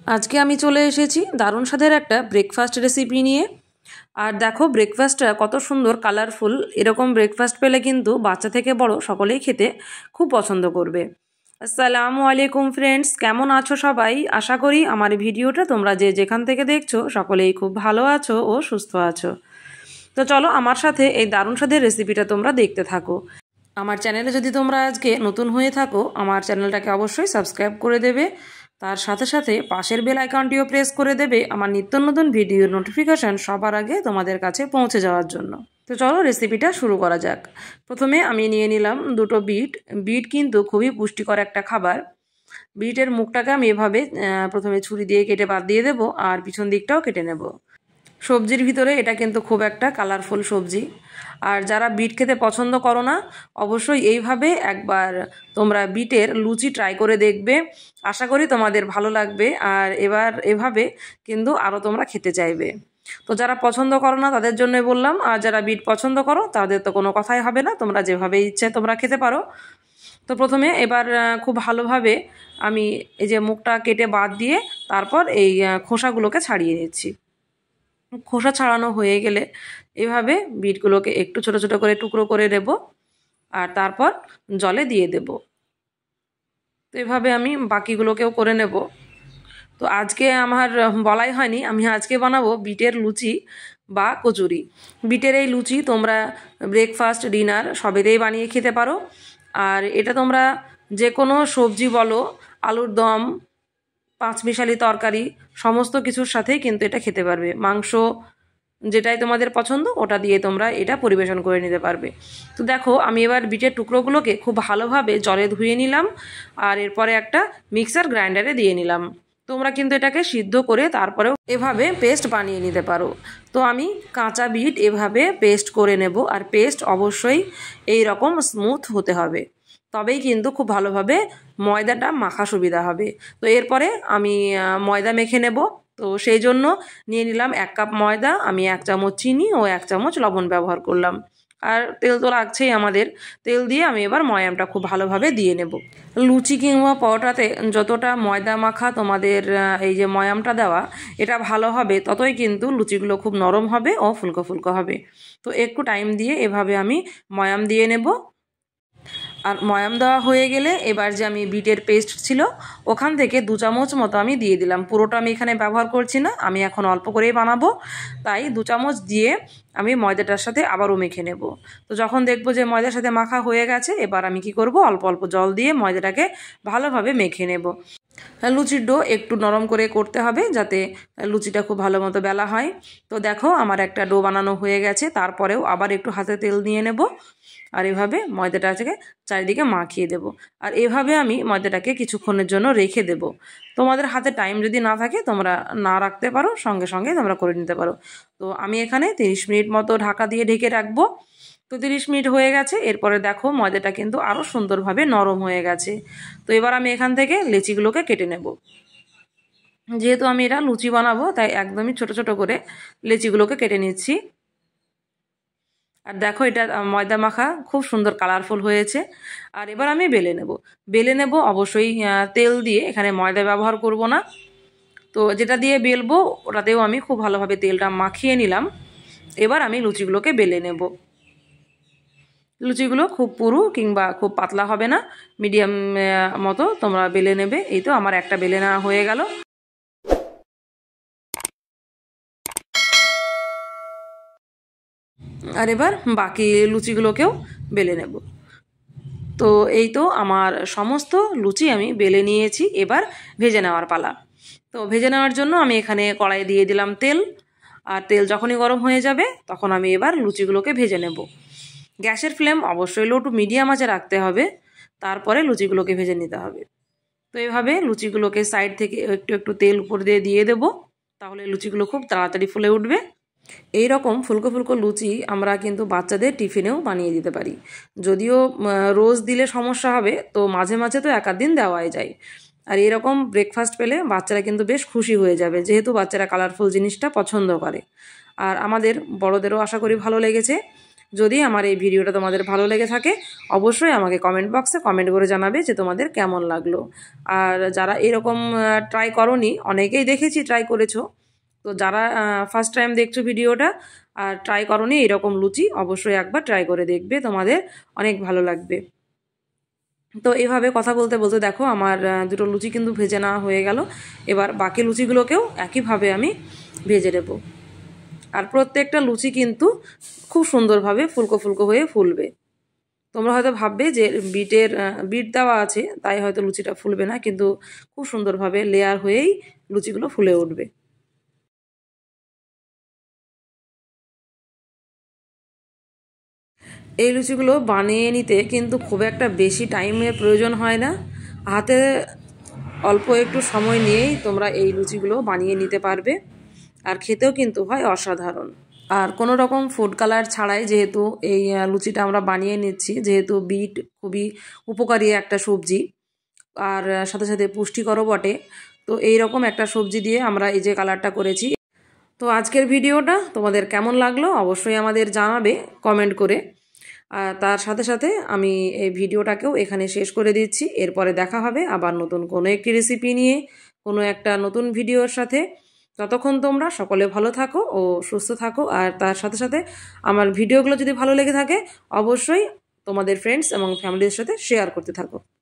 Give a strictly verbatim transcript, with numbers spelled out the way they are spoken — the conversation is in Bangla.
আজকে আমি চলে এসেছি দারুণ স্বাদের একটা ব্রেকফাস্ট রেসিপি নিয়ে। আর দেখো ব্রেকফাস্টটা কত সুন্দর কালারফুল। এরকম ব্রেকফাস্ট পেলে কিন্তু বাচ্চা থেকে বড় সকলেই খেতে খুব পছন্দ করবে। আসসালামু আলাইকুম ফ্রেন্ডস, কেমন আছো সবাই? আশা করি আমার ভিডিওটা তোমরা যে যেখান থেকে দেখছো সকলেই খুব ভালো আছো ও সুস্থ আছো। তো চলো আমার সাথে এই দারুণ স্বাদের রেসিপিটা তোমরা দেখতে থাকো। আমার চ্যানেলে যদি তোমরা আজকে নতুন হয়ে থাকো আমার চ্যানেলটাকে অবশ্যই সাবস্ক্রাইব করে দেবে, তার সাথে সাথে পাশের বেল আইকনটিও প্রেস করে দেবে আমার নিত্য নতুন ভিডিওর নোটিফিকেশান সবার আগে তোমাদের কাছে পৌঁছে যাওয়ার জন্য। তো চলো রেসিপিটা শুরু করা যাক। প্রথমে আমি নিয়ে নিলাম দুটো বিট। বিট কিন্তু খুবই পুষ্টিকর একটা খাবার। বিটের মুখটাকে আমি এভাবে প্রথমে ছুরি দিয়ে কেটে বাদ দিয়ে দেবো, আর পিছন দিকটাও কেটে নেব। সবজির ভিতরে এটা কিন্তু খুব একটা কালারফুল সবজি। আর যারা বিট খেতে পছন্দ করো না, অবশ্যই এইভাবে একবার তোমরা বিটের লুচি ট্রাই করে দেখবে। আশা করি তোমাদের ভালো লাগবে, আর এবার এভাবে কিন্তু আরও তোমরা খেতে চাইবে। তো যারা পছন্দ করো না তাদের জন্য বললাম, আর যারা বিট পছন্দ করো তাদের তো কোনো কথাই হবে না, তোমরা যেভাবে ইচ্ছে তোমরা খেতে পারো। তো প্রথমে এবার খুব ভালোভাবে আমি এই যে মুখটা কেটে বাদ দিয়ে তারপর এই খোসাগুলোকে ছাড়িয়ে নিচ্ছি। খোসা ছাড়ানো হয়ে গেলে এভাবে বিটগুলোকে একটু ছোট ছোট করে টুকরো করে নেব, আর তারপর জলে দিয়ে দেব। তো এভাবে আমি বাকিগুলোকেও করে নেব। তো আজকে আমার বলাই হয়নি, আমি আজকে বানাবো বিটের লুচি বা কচুরি। বিটের এই লুচি তোমরা ব্রেকফাস্ট ডিনার সবেতেই বানিয়ে খেতে পারো। আর এটা তোমরা যে কোনো সবজি বলো, আলুর দম, পাঁচমিশালি তরকারি, সমস্ত কিছুর সাথেই কিন্তু এটা খেতে পারবে। মাংস যেটাই তোমাদের পছন্দ ওটা দিয়ে তোমরা এটা পরিবেশন করে নিতে পারবে। তো দেখো আমি এবার বিটের টুকরোগুলোকে খুব ভালোভাবে জলে ধুয়ে নিলাম, আর এরপরে একটা মিক্সার গ্রাইন্ডারে দিয়ে নিলাম। তোমরা কিন্তু এটাকে সিদ্ধ করে তারপরেও এভাবে পেস্ট বানিয়ে নিতে পারো। তো আমি কাঁচা বিট এভাবে পেস্ট করে নেব, আর পেস্ট অবশ্যই এই রকম স্মুথ হতে হবে, তবেই কিন্তু খুব ভালোভাবে ময়দাটা মাখা সুবিধা হবে। তো এরপরে আমি ময়দা মেখে নেব। তো সেই জন্য নিয়ে নিলাম এক কাপ ময়দা, আমি এক চামচ চিনি ও এক চামচ লবণ ব্যবহার করলাম। আর তেল তো লাগছেই আমাদের, তেল দিয়ে আমি এবার ময়ামটা খুব ভালোভাবে দিয়ে নেব। লুচি কিংবা পরোটাতে যতটা ময়দা মাখা তোমাদের এই যে ময়ামটা দেওয়া এটা ভালো হবে, ততই কিন্তু লুচিগুলো খুব নরম হবে ও ফুলকো ফুলকো হবে। তো একটু টাইম দিয়ে এভাবে আমি ময়াম দিয়ে নেব। আর ময়াম দেওয়া হয়ে গেলে এবার যে আমি বিটের পেস্ট ছিল ওখান থেকে দু চামচ মতো আমি দিয়ে দিলাম। পুরোটা আমি এখানে ব্যবহার করছি না, আমি এখন অল্প করেই বানাবো, তাই দু চামচ দিয়ে আমি ময়দাটার সাথে আবারও মেখে নেব। তো যখন দেখবো যে ময়দার সাথে মাখা হয়ে গেছে, এবার আমি কি করব, অল্প অল্প জল দিয়ে ময়দাটাকে ভালোভাবে মেখে নেব। লুচির ডো একটু নরম করে করতে হবে যাতে লুচিটা খুব ভালো মতো বেলা হয়। তো দেখো আমার একটা ডো বানানো হয়ে গেছে, তারপরেও আবার একটু হাতে তেল নিয়ে নেব, আর এভাবে ময়দাটাকে চারিদিকে মাখিয়ে দেব। আর এভাবে আমি ময়দাটাকে কিছুক্ষণের জন্য রেখে দেব। তোমাদের হাতে টাইম যদি না থাকে তোমরা না রাখতে পারো, সঙ্গে সঙ্গে তোমরা করে নিতে পারো। তো আমি এখানে তিরিশ মিনিট মতো ঢাকা দিয়ে ঢেকে রাখবো। তো তিরিশ মিনিট হয়ে গেছে, এরপরে দেখো ময়দাটা কিন্তু আরও সুন্দরভাবে নরম হয়ে গেছে। তো এবার আমি এখান থেকে লেচিগুলোকে কেটে নেব। যেহেতু আমি এটা লুচি বানাবো তাই একদমই ছোট ছোট করে লেচিগুলোকে কেটে নিচ্ছি। আর দেখো এটা ময়দা মাখা খুব সুন্দর কালারফুল হয়েছে। আর এবার আমি বেলে নেব। বেলে নেব অবশ্যই তেল দিয়ে, এখানে ময়দা ব্যবহার করব না। তো যেটা দিয়ে বেলবো ওটাতেও আমি খুব ভালোভাবে তেলটা মাখিয়ে নিলাম। এবার আমি লুচিগুলোকে বেলে নেব। লুচিগুলো খুব পুরু কিংবা খুব পাতলা হবে না, মিডিয়াম মতো তোমরা বেলে নেবে। এই তো আমার একটা বেলে নেওয়া হয়ে গেল। আর এবার বাকি লুচিগুলোকেও বেলে নেব। তো এই তো আমার সমস্ত লুচি আমি বেলে নিয়েছি, এবার ভেজে নেওয়ার পালা। তো ভেজে নেওয়ার জন্য আমি এখানে কড়াই দিয়ে দিলাম তেল, আর তেল যখনই গরম হয়ে যাবে তখন আমি এবার লুচিগুলোকে ভেজে নেব। গ্যাসের ফ্লেম অবশ্যই লো টু মিডিয়াম আঁচে রাখতে হবে, তারপরে লুচিগুলোকে ভেজে নিতে হবে। তো এইভাবে লুচিগুলোকে সাইড থেকে একটু একটু তেল উপর দিয়ে দিয়ে দেবো, তাহলে লুচিগুলো খুব তাড়াতাড়ি ফুলে উঠবে। এই রকম ফুলকো ফুলকো লুচি আমরা কিন্তু বাচ্চাদের টিফিনেও বানিয়ে দিতে পারি। যদিও রোজ দিলে সমস্যা হবে, তো মাঝে মাঝে তো এক আধ দিন দেওয়াই যায়। আর এরকম ব্রেকফাস্ট পেলে বাচ্চারা কিন্তু বেশ খুশি হয়ে যাবে, যেহেতু বাচ্চারা কালারফুল জিনিসটা পছন্দ করে। আর আমাদের বড়দেরও আশা করি ভালো লেগেছে। যদি আমার এই ভিডিওটা তোমাদের ভালো লেগে থাকে অবশ্যই আমাকে কমেন্ট বক্সে কমেন্ট করে জানাবে যে তোমাদের কেমন লাগলো। আর যারা এরকম ট্রাই করোনি, অনেকেই দেখেছি ট্রাই করেছো, তো যারা ফার্স্ট টাইম দেখছো ভিডিওটা আর ট্রাই করোনি এরকম লুচি, অবশ্যই একবার ট্রাই করে দেখবে, তোমাদের অনেক ভালো লাগবে। তো এইভাবে কথা বলতে বলতে দেখো আমার দুটো লুচি কিন্তু ভেজে নেওয়া হয়ে গেল। এবার বাকি লুচিগুলোকেও একইভাবে আমি ভেজে নেব। আর প্রত্যেকটা লুচি কিন্তু খুব সুন্দরভাবে ফুলকো ফুলকো হয়ে ফুলবে। তোমরা হয়তো ভাববে যে বিটের বিট দেওয়া আছে তাই হয়তো লুচিটা ফুলবে না, কিন্তু খুব সুন্দরভাবে লেয়ার হয়েই লুচিগুলো ফুলে উঠবে। এই লুচিগুলো বানিয়ে নিতে কিন্তু খুব একটা বেশি টাইমের প্রয়োজন হয় না, হাতে অল্প একটু সময় নিয়েই তোমরা এই লুচিগুলো বানিয়ে নিতে পারবে। আর খেতেও কিন্তু হয় অসাধারণ। আর কোনো রকম ফুড কালার ছাড়াই যেহেতু এই লুচিটা আমরা বানিয়ে নিচ্ছি, যেহেতু বিট খুবই উপকারী একটা সবজি আর সাথে সাথে পুষ্টিকরও বটে, তো এই রকম একটা সবজি দিয়ে আমরা এই যে কালারটা করেছি। তো আজকের ভিডিওটা তোমাদের কেমন লাগলো অবশ্যই আমাদের জানাবে কমেন্ট করে। আর তার সাথে সাথে আমি এই ভিডিওটাকেও এখানে শেষ করে দিচ্ছি। এরপরে দেখা হবে আবার নতুন কোনো একটি রেসিপি নিয়ে, কোনো একটা নতুন ভিডিওর সাথে। ততক্ষণ তোমরা সকলে ভালো থাকো ও সুস্থ থাকো। আর তার সাথে সাথে আমার ভিডিওগুলো যদি ভালো লেগে থাকে অবশ্যই তোমাদের ফ্রেন্ডস এবং ফ্যামিলির সাথে শেয়ার করতে থাকো।